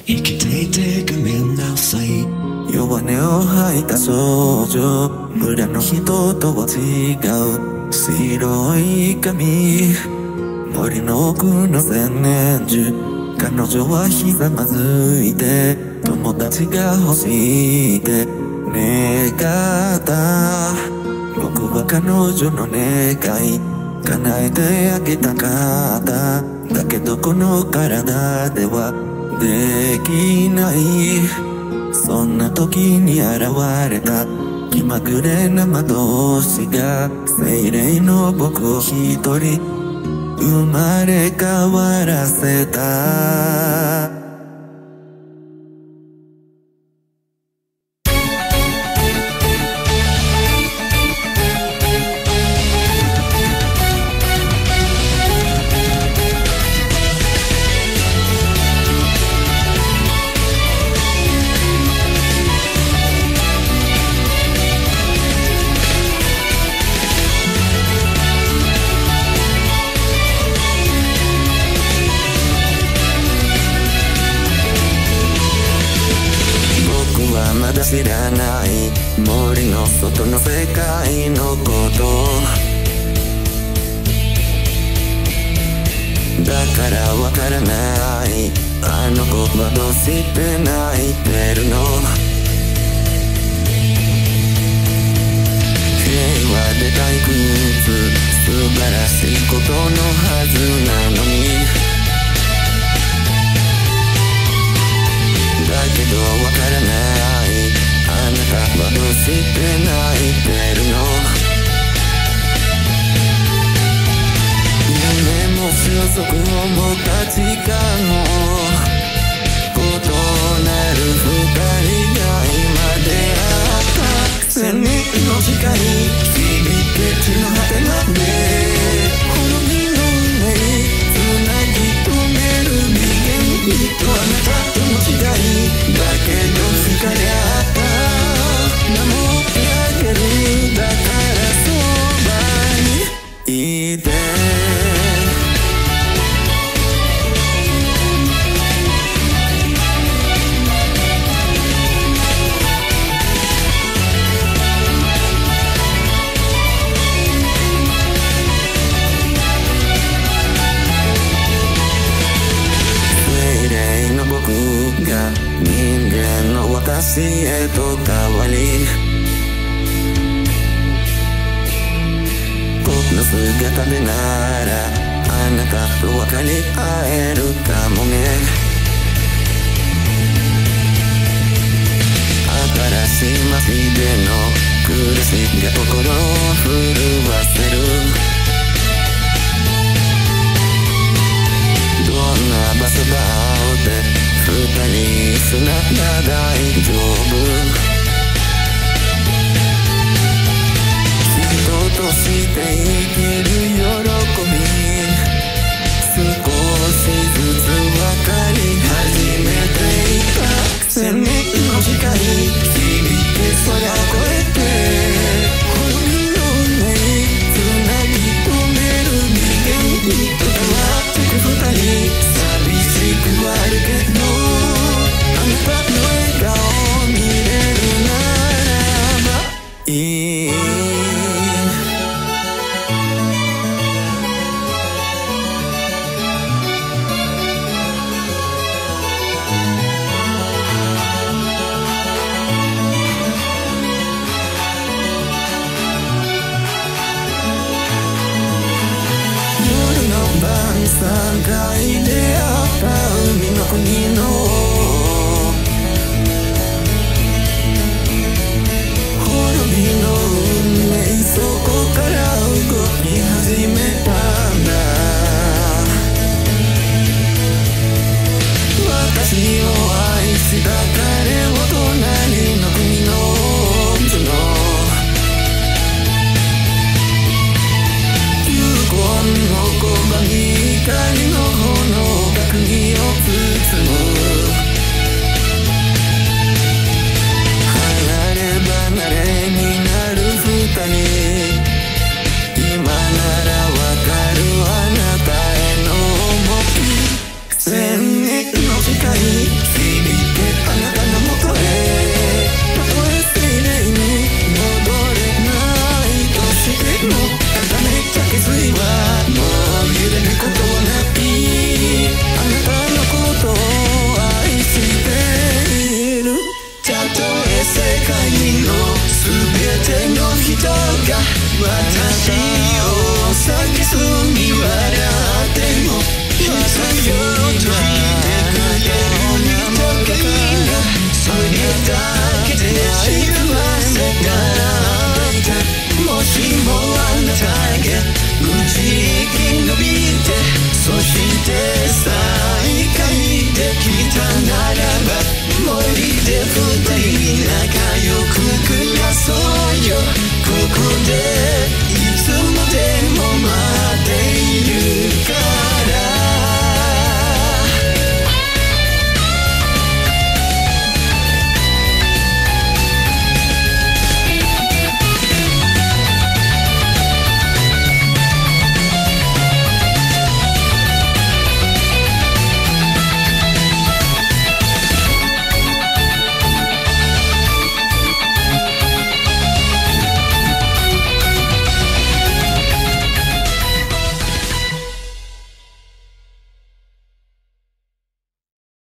生きていてごめんなさい。 弱音を吐いた少女、村の人とは違う白い髪、森の奥の千年樹。彼女はひざまずいて友達が欲しいって願った。僕は彼女の願い叶えてあげたかった。だけどこの体ではできない。そんな時に現れた気まぐれな魔導士が精霊の僕を一人生まれ変わらせた。まだ知らない森の外の世界のことだからわからない。あの子はどうして泣いてるの。平和で退屈素晴らしいことのはずなのに、だけどわからない。あなたはどうして泣いてるの。夢も収束も価値観も異なる二人が今出会った。千人の誓い響け地の果てまで滅びの運命つなぎ止める美言きっとあなたとの違いだけど惹かれ合った。守ってあげるだからそばにいて。精霊の僕が人間の私へと変わり、この姿でならあなたと分かり合えるかもね。新しい街での苦しみが心を震わせる。どんな場所があって二人すなら大丈夫。人として生きる喜び少しずつ分かり始めていた。千人の誓い響け空を越えて滅びの運命つなぎ止める美言にと変わってく二人寂しくはあるけどあなたの笑顔を見れるならばいい。3回出会った海の国の滅びの運命そこから動き始めたんだ。私を愛した彼を隣の国の王女の遺言の小判に光の炎が国を包む。離れ離れになる二人今ならわかるあなたへの想い。千人の誓い手の人が私